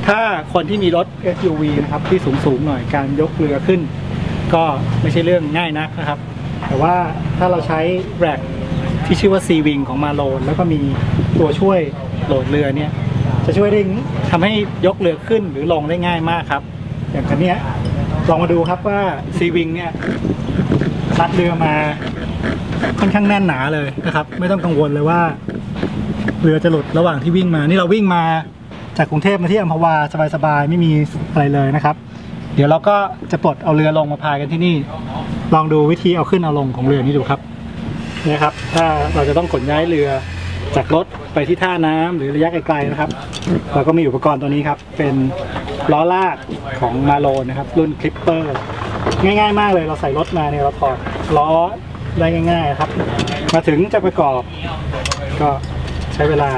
ถ้าคนที่มีรถ SUV นะครับที่สูงหน่อยการยกเรือขึ้นก็ไม่ใช่เรื่องง่ายนักนะครับแต่ว่าถ้าเราใช้แร็กที่ชื่อว่า C-Wing ของมาโลนแล้วก็มีตัวช่วยโหลดเรือเนี่ยจะช่วยได้ทำให้ยกเรือขึ้นหรือลงได้ง่ายมากครับอย่างคันนี้ลองมาดูครับว่า C-Wing เนี่ยรัดเรือมาค่อนข้างแน่นหนาเลยนะครับไม่ต้องกังวลเลยว่าเรือจะหลุดระหว่างที่วิ่งมานี่เราวิ่งมาจากกรุงเทพมาที่อัมพวาสบายๆไม่มีอะไรเลยนะครับเดี๋ยวเราก็จะปลดเอาเรือลงมาพายกันที่นี่ลองดูวิธีเอาขึ้นเอาลงของเรือนี้ดูครับนี่ครับถ้าเราจะต้องขนย้ายเรือจากรถไปที่ท่าน้ำหรือระยะไกลๆนะครับเราก็มีอุปกรณ์ตัวนี้ครับเป็นล้อลากของมาโลนนะครับรุ่นคลิปเปอร์ง่ายๆมากเลยเราใส่รถมาเนี่ยเราถอดล้อได้ง่ายๆครับมาถึงจะประกอบก็ใช้เวลา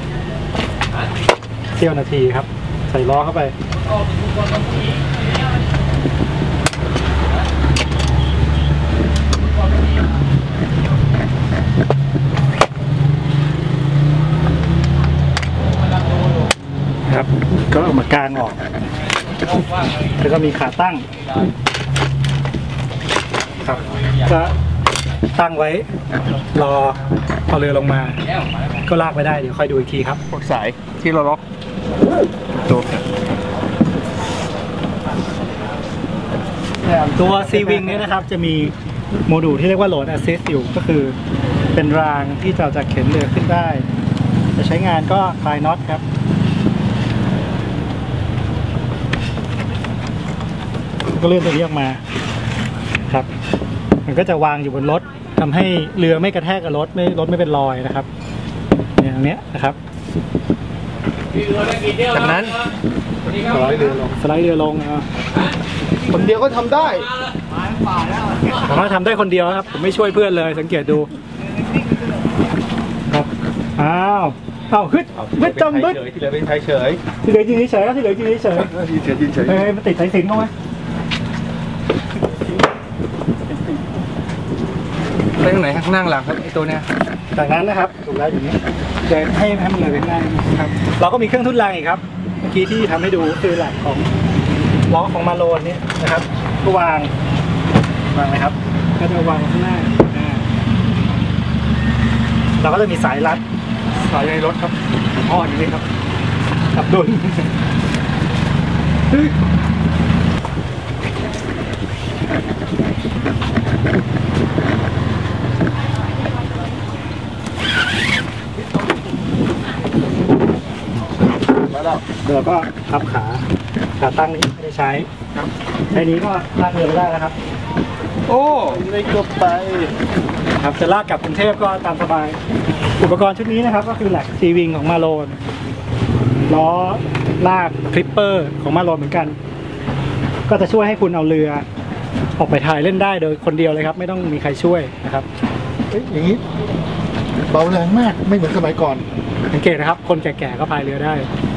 เที่ยวนาทีครับใส่ล้อเข้าไปครับก็เอามากางออกแล้วก็มีขาตั้งครับก็ตั้งไว้รอเอาเรือลงมาก็ลากไปได้เดี๋ยวค่อยดูอีกทีครับพวกสายที่เราล็อกตัว C-Wing เนี่ยนะครับจะมีโมดูลที่เรียกว่า Load Assist อยู่ก็คือเป็นรางที่เราจะเข็นเรือขึ้นได้จะใช้งานก็คลายน็อตครับก็เลื่อนตัวนี้ออกมาครับมันก็จะวางอยู่บนรถทำให้เรือไม่กระแทกกับรถไม่เป็นรอยนะครับอย่างนี้นะครับจากนั้นสไลด์เรือลงคนเดียวก็ทำได้สามารถทำได้คนเดียวครับผมไม่ช่วยเพื่อนเลยสังเกตดูครับอ้าวฮึดจังฮึดที่เหลือเป็นไทยเฉยที่เหลือยืนเฉยที่เหลือยืนเฉยเฮ้ยมันติดสายสิญจน์เข้าไหมไปตรงไหนข้างหลังครับไอตัวเนี้ยจากนั้นนะครับถูกแล้วอย่างนี้จะให้มันเลยเป็นง่ายครับเราก็มีเครื่องทุ่นแรงอีกครับเมื่อกี้ที่ทำให้ดูคือหลักของล้อของมาโลนนี้นะครับก็วางนะครับก็จะวางข้างหน้าเราก็จะมีสายรัดสายในรถครับอ้ออย่างนี้ครับอับดุลเราก็พับขาตั้งนี้ไม่ได้ใช้ใช้นี้ก็ลากเรือไปได้แล้วครับโอ้ไม่กลับไปครับจะลากกลับกรุงเทพก็ตามสบายอุปกรณ์ชุดนี้นะครับก็คือแหลก C-Wing ของมาโลนล้อลากคลิปเปอร์ของมาโลนเหมือนกันก็จะช่วยให้คุณเอาเรือออกไปถ่ายเล่นได้โดยคนเดียวเลยครับไม่ต้องมีใครช่วยนะครับอย่างนี้เบาแรงมากไม่เหมือนสมัยก่อนสังเกตนะครับคนแก่ๆก็พายเรือได้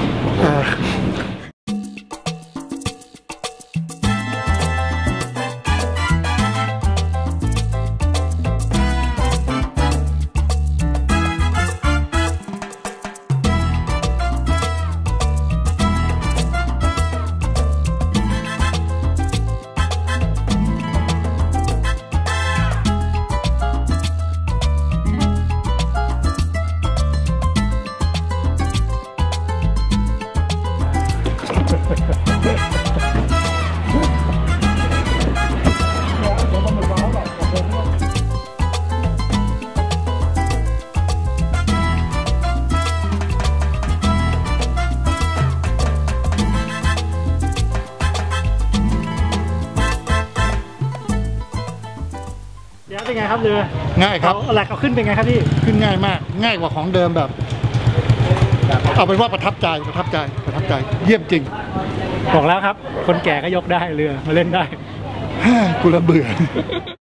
เป็นไงครับเรือง่ายครับหลักเอาขึ้นเป็นไงครับพี่ขึ้นง่ายมากง่ายกว่าของเดิมแบบเอาเป็นว่าประทับใจเยี่ยมจริงบอกแล้วครับคนแก่ก็ยกได้เรือมาเล่นได้กูละเบื่อ